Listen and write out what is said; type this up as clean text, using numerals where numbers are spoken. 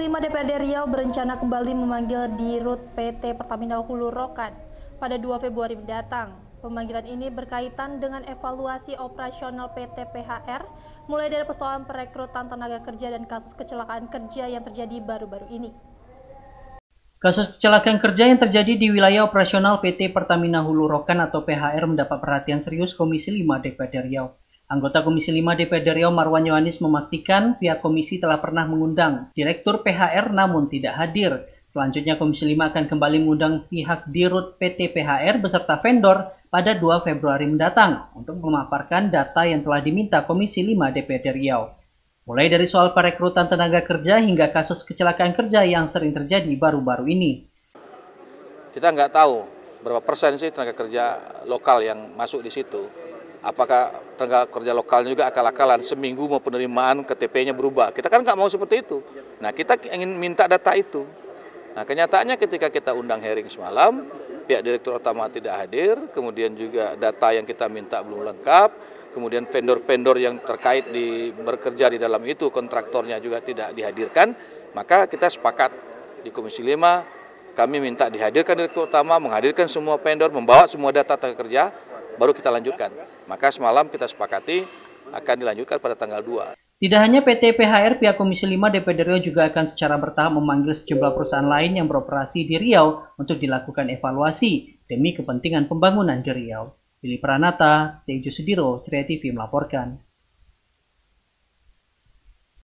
5 DPRD Riau berencana kembali memanggil Dirut PT Pertamina Hulu Rokan pada 2 Februari mendatang. Pemanggilan ini berkaitan dengan evaluasi operasional PT PHR, mulai dari persoalan perekrutan tenaga kerja dan kasus kecelakaan kerja yang terjadi baru-baru ini. Kasus kecelakaan kerja yang terjadi di wilayah operasional PT Pertamina Hulu Rokan atau PHR mendapat perhatian serius Komisi 5 DPRD Riau. Anggota Komisi 5 DPRD Riau Marwan Yohanis memastikan pihak komisi telah pernah mengundang Direktur PHR namun tidak hadir. Selanjutnya Komisi 5 akan kembali mengundang pihak Dirut PT PHR beserta vendor pada 2 Februari mendatang untuk memaparkan data yang telah diminta Komisi 5 DPRD Riau. Mulai dari soal perekrutan tenaga kerja hingga kasus kecelakaan kerja yang sering terjadi baru-baru ini. Kita nggak tahu berapa persen sih tenaga kerja lokal yang masuk di situ. Apakah tenaga kerja lokalnya juga akal-akalan, seminggu mau penerimaan KTP-nya berubah. Kita kan nggak mau seperti itu. Nah, kita ingin minta data itu. Nah, kenyataannya ketika kita undang hearing semalam, pihak Direktur Utama tidak hadir, kemudian juga data yang kita minta belum lengkap, kemudian vendor-vendor yang terkait bekerja di dalam itu, kontraktornya juga tidak dihadirkan, maka kita sepakat di Komisi 5, kami minta dihadirkan Direktur Utama, menghadirkan semua vendor, membawa semua data tenaga kerja, baru kita lanjutkan. Maka semalam kita sepakati akan dilanjutkan pada tanggal 2. Tidak hanya PT PHR, pihak Komisi 5 DPRD Riau juga akan secara bertahap memanggil sejumlah perusahaan lain yang beroperasi di Riau untuk dilakukan evaluasi demi kepentingan pembangunan di Riau. Billy Pranata, Tejo Sudiro, Ceria TV melaporkan.